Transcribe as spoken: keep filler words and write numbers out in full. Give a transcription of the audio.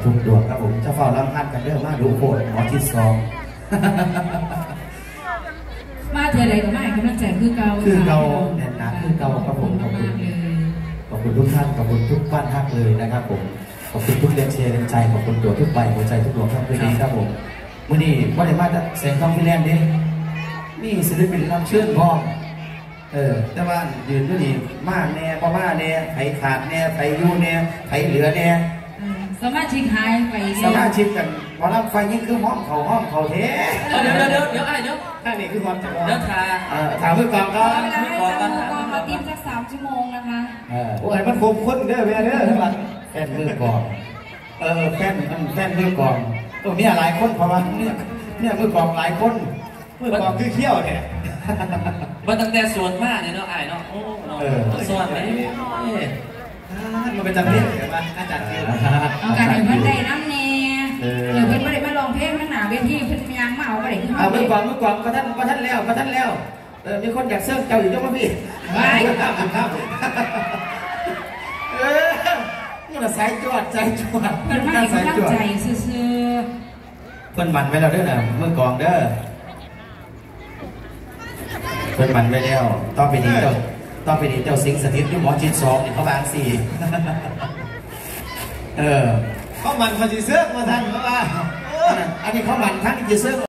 ทุกดวงครับผมจะเฝ้าลำพันกันเรื่องมาดูโคตรหมอที่สองมาเท่าไรก็ไม่กำลังใจคือเก่าคือเก่าแน่นหนาคือเก่าครับผมขอบคุณขอบคุณทุกท่านขอบคุณทุกบ้านทักเลยนะครับผมขอบคุณทุกเรียนเชียร์เรียนใจขอบคุณตัวทุกใบหัวใจทุกดวงครับคืนนี้ครับผมมื่อนี้ว่าได้มาจากแสงทองฟิแลนด์นี่นี่ศิลปินรับเชิญพ้องเออแต่ว่ายืนก็ดีมากแน่พอมากแน่ไผขาดแน่ไผยูแน่ไผเหลือแน่สมาชิกหายไปสมาชิกกันพอรับไฟยิ่งคือห้องเขาห้องเขาเทเดี๋ยวเดี๋ยวเดี๋ยวไอ้เดี๋ยวท่านนี่คือความจำเดี๋ยวถาถามเพื่อนก่อนก็เพื่อนก่อนก่อนมาตีมสักสามชั่วโมงนะคะโอ้ยมันคมข้นเด้อแม่เด้อทั้งหลังแฟนเพื่อนก่อนเออแฟนแฟนเพื่อนก่อนตรงนี้หลายคนเพราะว่าเนี่ยเนี่ยเพื่อนก่อนหลายคนเพื่อนก่อนคือเขี้ยวเนี่ยมันตั้งแต่ส่วนมากเนี่ยเนาะไอ้เนาะโอ้เออส่วนไหนมันเป็นจำเป็นเหรออาจารย์เกี่ยวเอาการเพื่อนได้น้ำเน่เดี๋ยวเพื่อนไม่ได้มาลองเพลงทั้งหนาเวทีเพื่อนยังมาเอาไปไหนเอาเมื่อก่อนเมื่อก่อนก็ท่านก็ท่านแล้วก็ท่านแล้วเออมีคนอยากเสิร์ฟเจ้าอยู่จ้าพี่ไม่ครับครับเออมันสายจวดสายจวดเพื่อนไม่สายจวดใจซื่อเพื่อนมันไว้แล้วเด้อนะเมื่อก่อนเด้อเพื่อนมันไว้แล้วต้องไปดีเจ้าต้องไปดีเจ้าสิงสถิตยุหมอจิตสองเขาบางสี่เออเขามันเขาจีเสื้อมาทันเพราะว่าอันนี้เขามันทั้งจีเสื้อ